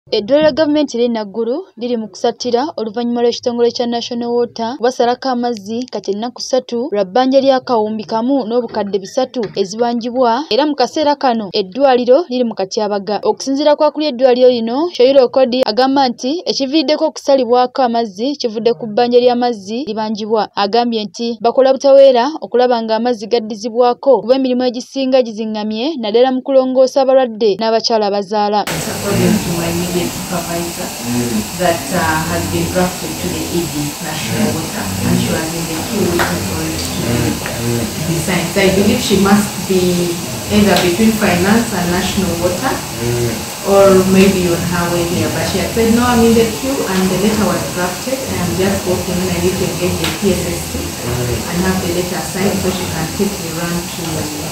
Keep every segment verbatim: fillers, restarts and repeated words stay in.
Eddwaliro gavumenti lye Naguru liri mu kusatira oluvannyuma lw'ekitongole kya National Water basalako amazzi kati ennaku ssatu lwa bbanja ly'akawumbi kamu n'obukadde bisatu ezibanjibwa era mu kaseera kano eddwaliro liri mu katyabaga. Okusinziira kwa kuli eddwaliro lino, Shoyiro Okodi agamba nti ekiviiriddeko okusalibwako amazzi kivudde ku bbanja ly'amazzi libanjibwa. Agambye nti bakola butaweera okulaba ng'amazzi gaddizibwako kuba emirimu egisinga gizingamye naddala mu kulongoosa abalwadde n'abakyala abazaala. Supervisor mm. that uh, has been drafted to the E D National Water, and she was in the queue waiting for it to be signed. So I believe she must be either between finance and National Water, mm. or maybe on her way here. But she had said, no, I'm in the queue, and the letter was drafted, and I'm just working on. I need to engage the P S S T mm. and have the letter signed so she can quickly run to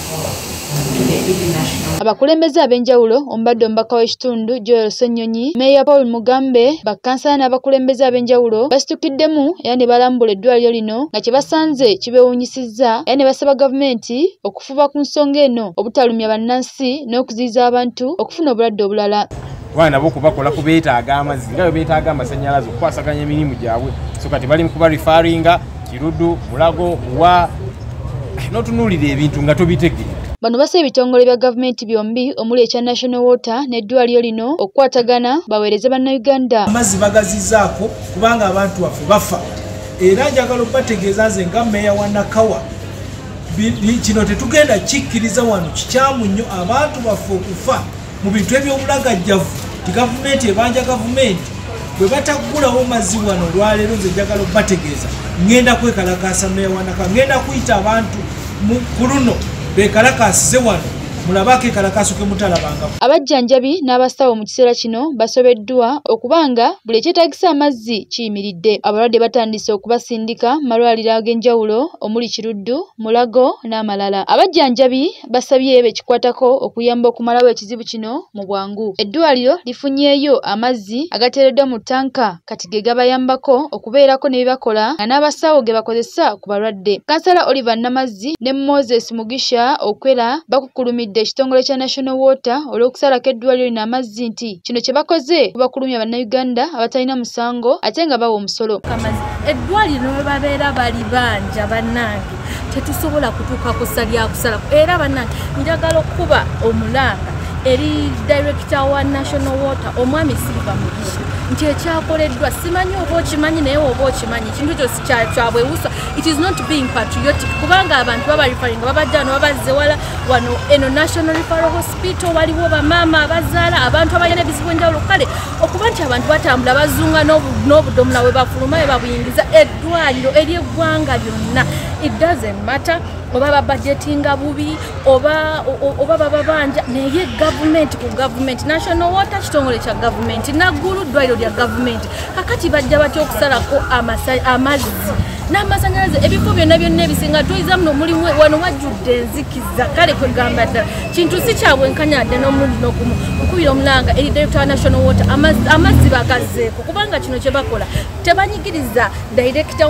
abakulembeze ab'enjawulo omubadde omubaka w'ekitundu Joel Ssenyonyi, Meeya Paul Mugambe, bakkansala n'abakulembeze ab'enjawulo basitukiddemu era ne balambula eddwaliro lino nga kye basanze kibeewuunyisizza era ne basaba gavumenti okufuba ku nsonga eno obutalumya bannansi n'okuziyiza abantu okufuna obulwadde obulala. Abaana nabo kubakola ku beetaaga amazzi nga bwe beetaaga amasannyalaze okukwasaganya emirimu gyabwe, so kati bali mu kuba referringa Kiruddu, Mulago, wa n'otunuulira ebintu nga tobitegeera. Bano basaba ebitongole bya gavumenti byombi omuli ekya National Water n'eddwaliro lino okukwatagana baweereze bannayuganda. Amazzi bagazizaako kubanga abantu baffe bafa. Era njagala okubategeeza nze nga Meeya wa Nakawa, kino tetugenda kikkiriza wano, kikyamu nnyo abantu baffe okufa mu bintu eby'obulagajjavu. Ti gavumenti ebanja gavumenti bwe bataggulawo mazzi wano olwaleero, nze njagala okubategeeza ngenda kwekalakaasa Meeya wa Nakawa, ngenda kuyita abantu ku luno bekalakasize wano mulabako ekalakaso ke mutalabangako. Abajjanjabi n'abasawo mu kiseera kino basobeddwa okubanga buli ekyetaagisa amazzi kiyimiridde. Abalwadde batandise okubasindika malwaliro ag'enjawulo omuli Kiruddu, Mulago n'amalala. Abajjanjabi basabye bekikwatako okuyamba okumalawo ekizibu kino mu bwangu. Eddwaliro lifunyeeyo amazzi agateereddwa mu ttanka kati ge gabayambako okubeerako ne bibakola nga n'abasawo ge bakozesa ku balwadde. Kansala Oliver Namazzi ne Moses Mugisha Okwera bakukulumidde ekitongole kya National Water olw'okusalako eddwaliro lino amazzi nti kino kye bakoze kubakulumya bannayuganda abatalina musango ate nga bawa omusolo. Eddwaliro ne babeera bali banja bannange tetusobola kutuuka kusa lyakusalako, era bannange njagala okuba omulanga eri director wa National Water omwami Silva Mugisha nti ekyakoleddwa simanyi oba okimanyi naye oba okimanyi ekintu kyo kyabwewusa. It is not being patriotic kubanga abantu baba referring babajja no babazze wala wano eno National Referral Hospital waliwo bamaama abazaala abantu abayina ebizibu enjawulo, kale okuba nti abantu batambula bazunga n'obudomola we bafuluma we babuyingiza eddwaliro ery'eggwanga lyonna. It doesn't matter oba babudgetinga bubi oba oba babanja naye gavumenti ku gavumenti National Water kitongole kya gavumenti, Naguru ddwaliro lya gavumenti, kakati bajja batya okusalako amazzi n'amasannyalaze ebifo byonna byonna ebisinga tuyiza muno mulimu wano wajjudde enzikiza. Kale kwegamba ddala kintu si kyabwenkanya dde n'omulundi n'ogumu okubira omulanga eri director wa National Water amazzi bagazzeeko kubanga kino kye bakola tebanyigiriza director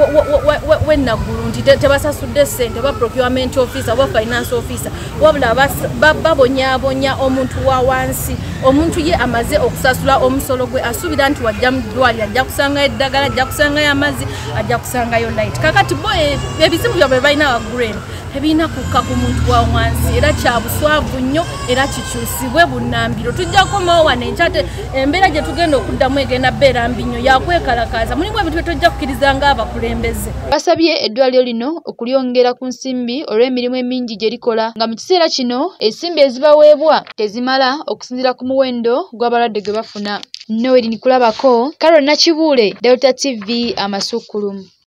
w'e Naguru nti tebasasudde ssente oba procurement officer oba finance officer, wabula babonyaabonya omuntu wa wansi. Omuntu ye amaze okusasula omusolo gwe asuubira nti wajja mu ddwaliro ajja kusangayo eddagala, ajja kusangayo amazzi, ajja kusangayo light. Kakati bo ebizibu byabwe balina waggulu eno ebirina kukka ku muntu wa wansi, era kya buswavu nnyo era kikyusibwe bunnambiro. Tujja kukomawo wano enkyate embeera gye tugenda okuddamu egenda bbeera mbi nnyo yakwekalakaasa. Mulimu ebintu bye tojja kukkiriza ng'abakulembeze. Basabye eddwaliro lino okulyongera ku nsimbi olw'emirimu emingi gye likola nga mu kiseera kino ensimbi ezibaweebwa tezimala okusinziira ku muwendo gw'abalwadde gwe bafuna. Noel Nikulabako, Carol Nakibuule, Delta T V Amasukulumu.